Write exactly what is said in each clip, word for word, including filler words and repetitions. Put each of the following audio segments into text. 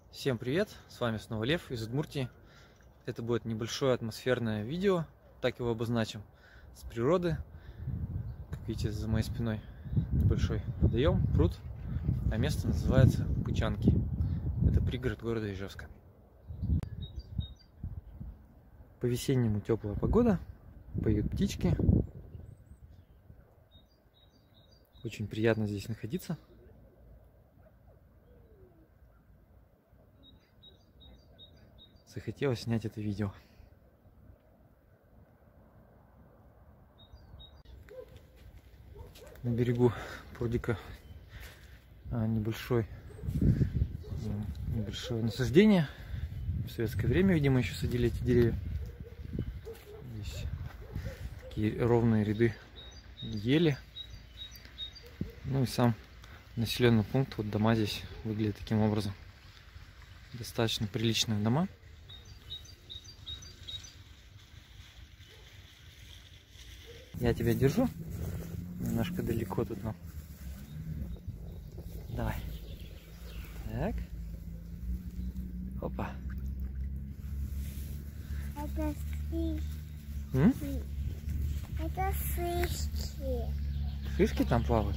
Всем привет, с вами снова Лев из Удмуртии. Это будет небольшое атмосферное видео, так его обозначим, с природы. Как видите, за моей спиной небольшой водоем, пруд, а место называется Пучанки. Это пригород города Ижевска. По-весеннему теплая погода, поют птички. Очень приятно здесь находиться. Захотелось снять это видео. На берегу прудика небольшой, небольшое насаждение. В советское время, видимо, еще садили эти деревья. Здесь такие ровные ряды ели. Ну и сам населенный пункт, вот дома здесь выглядят таким образом. Достаточно приличные дома. Я тебя держу. Немножко далеко тут нам. Давай. Так. Опа. Это шишки. М? Это шишки. Шишки там плавают?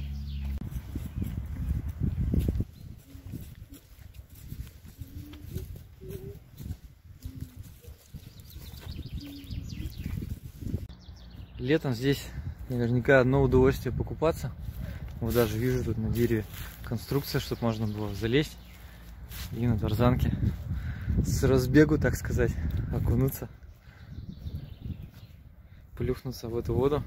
Летом здесь наверняка одно удовольствие покупаться. Вот даже вижу тут на дереве конструкция, чтобы можно было залезть и на тарзанке с разбегу, так сказать, окунуться, плюхнуться в эту воду.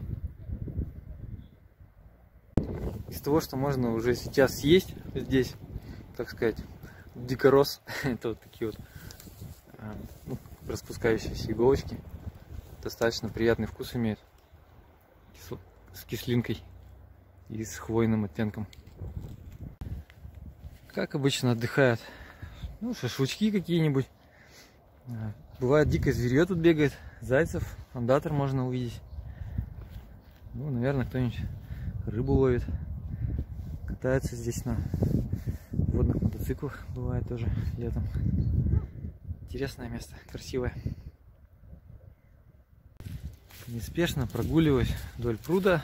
Из того, что можно уже сейчас съесть здесь, так сказать, дикорос, это вот такие вот ну, распускающиеся иголочки, достаточно приятный вкус имеют, с кислинкой и с хвойным оттенком. Как обычно отдыхают, ну, шашлычки какие-нибудь. Бывает, дикое зверье тут бегает, зайцев, андатор можно увидеть. Ну, наверное, кто-нибудь рыбу ловит, катается здесь на водных мотоциклах, бывает тоже летом. Интересное место, красивое. Неспешно прогуливаюсь вдоль пруда,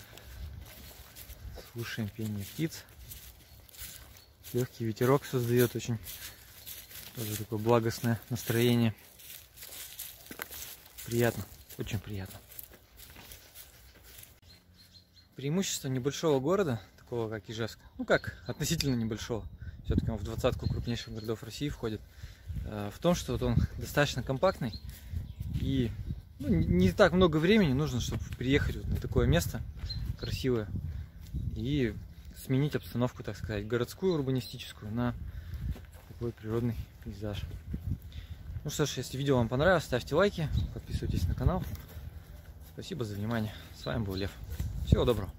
слушаем пение птиц. Легкий ветерок создает очень тоже такое благостное настроение. Приятно, очень приятно. Преимущество небольшого города, такого как Ижевск, ну как относительно небольшого, все-таки он в двадцатку крупнейших городов России входит, в том, что вот он достаточно компактный и ну, не так много времени нужно, чтобы приехать вот на такое место красивое и сменить обстановку, так сказать, городскую, урбанистическую на такой природный пейзаж. Ну что ж, если видео вам понравилось, ставьте лайки, подписывайтесь на канал. Спасибо за внимание. С вами был Лев. Всего доброго.